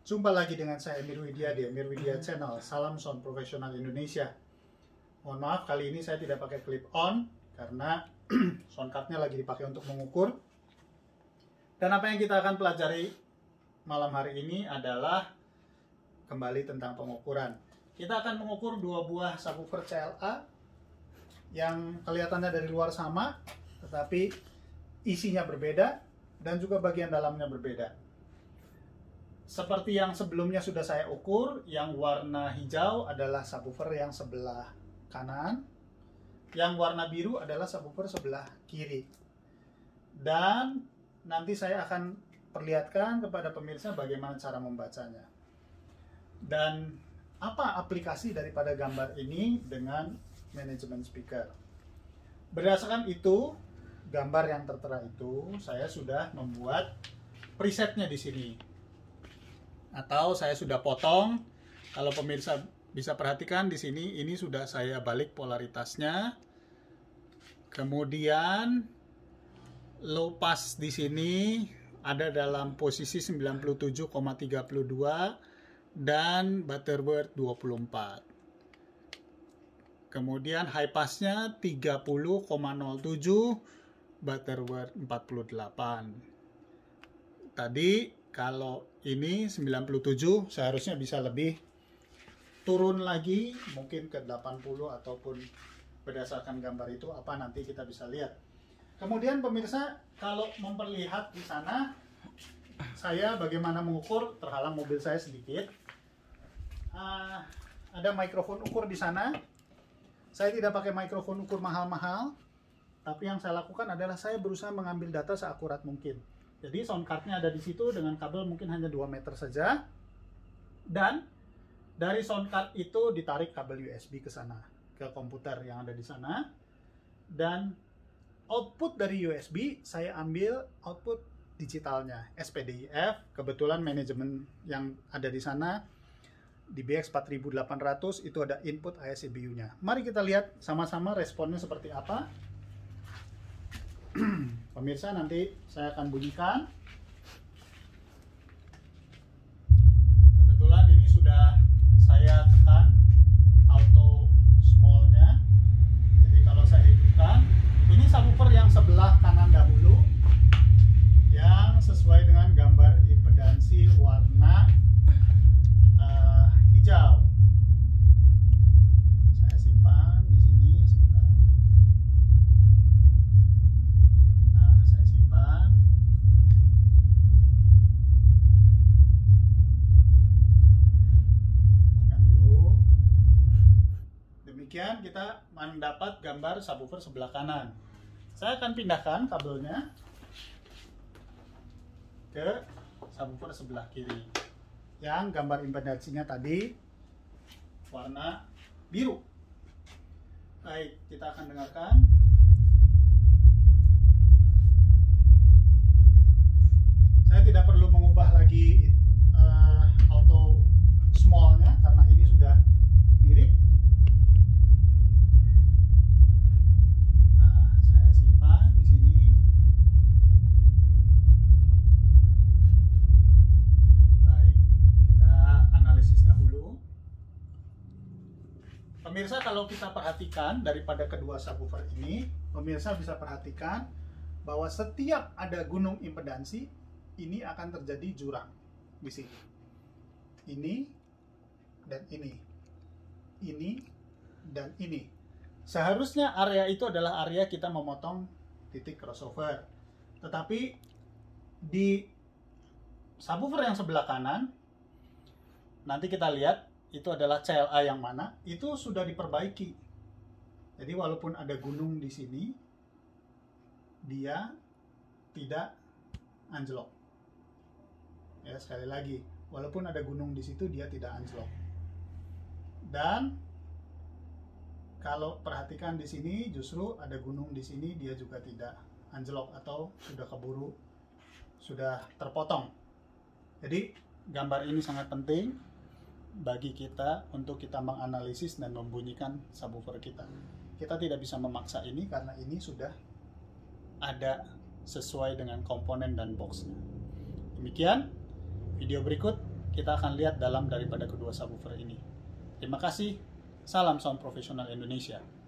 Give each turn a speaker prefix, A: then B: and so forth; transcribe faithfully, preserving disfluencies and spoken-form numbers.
A: Jumpa lagi dengan saya Emir Widya di Emir Widya Channel. Salam sound profesional Indonesia. Mohon maaf, kali ini saya tidak pakai clip on karena sound cardnya lagi dipakai untuk mengukur. Dan apa yang kita akan pelajari malam hari ini adalah kembali tentang pengukuran. Kita akan mengukur dua buah subwoofer C L A yang kelihatannya dari luar sama, tetapi isinya berbeda dan juga bagian dalamnya berbeda. Seperti yang sebelumnya sudah saya ukur, yang warna hijau adalah subwoofer yang sebelah kanan, yang warna biru adalah subwoofer sebelah kiri. Dan nanti saya akan perlihatkan kepada pemirsa bagaimana cara membacanya. Dan apa aplikasi daripada gambar ini dengan manajemen speaker. Berdasarkan itu, gambar yang tertera itu, saya sudah membuat presetnya di sini. Atau saya sudah potong. Kalau pemirsa bisa perhatikan di sini, ini sudah saya balik polaritasnya. Kemudian low pass di sini ada dalam posisi sembilan puluh tujuh koma tiga dua dan Butterworth dua puluh empat. Kemudian high passnya tiga puluh koma nol tujuh, Butterworth empat puluh delapan. Tadi kalau ini sembilan puluh tujuh, seharusnya bisa lebih turun lagi, mungkin ke delapan puluh ataupun berdasarkan gambar itu apa nanti kita bisa lihat. Kemudian pemirsa, kalau memperlihat di sana, saya bagaimana mengukur, terhalang mobil saya sedikit. Uh, ada mikrofon ukur di sana. Saya tidak pakai mikrofon ukur mahal-mahal, tapi yang saya lakukan adalah saya berusaha mengambil data seakurat mungkin. Jadi sound cardnya ada di situ dengan kabel mungkin hanya dua meter saja. Dan dari sound card itu ditarik kabel U S B ke sana, ke komputer yang ada di sana. Dan output dari U S B saya ambil output digitalnya, S P D I F. Kebetulan manajemen yang ada di sana di B X empat ribu delapan ratus itu ada input I C B U-nya. Mari kita lihat sama-sama responnya seperti apa. Pemirsa, nanti saya akan bunyikan. Kebetulan ini sudah saya tekan auto small-nya. Jadi kalau saya hidupkan, ini subwoofer yang sebelah kanan dahulu, yang sesuai dengan gambar impedansi warna uh, hijau. Saya simpan di sini sebentar. Nah, saya simpan. Tekan dulu. Demikian kita mendapat gambar subwoofer sebelah kanan. Saya akan pindahkan kabelnya ke subwoofer sebelah kiri, yang gambar impedansinya tadi warna biru. Baik, kita akan dengarkan. Saya tidak perlu mengubah lagi uh, auto small-nya karena ini sudah mirip. Nah, saya simpan di sini. Baik, kita analisis dahulu. Pemirsa, kalau kita perhatikan daripada kedua subwoofer ini, pemirsa bisa perhatikan bahwa setiap ada gunung impedansi, ini akan terjadi jurang di sini. Ini dan ini. Ini dan ini. Seharusnya area itu adalah area kita memotong titik crossover. Tetapi di subwoofer yang sebelah kanan, nanti kita lihat itu adalah C L A yang mana, itu sudah diperbaiki. Jadi walaupun ada gunung di sini, dia tidak anjlok. Ya, sekali lagi, walaupun ada gunung di situ, dia tidak anjlok. Dan kalau perhatikan di sini, justru ada gunung di sini, dia juga tidak anjlok atau sudah keburu, sudah terpotong. Jadi gambar ini sangat penting bagi kita untuk kita menganalisis dan membunyikan subwoofer kita. Kita tidak bisa memaksa ini karena ini sudah ada sesuai dengan komponen dan boxnya. Demikian video berikut kita akan lihat dalam daripada kedua subwoofer ini. Terima kasih, salam sound profesional Indonesia.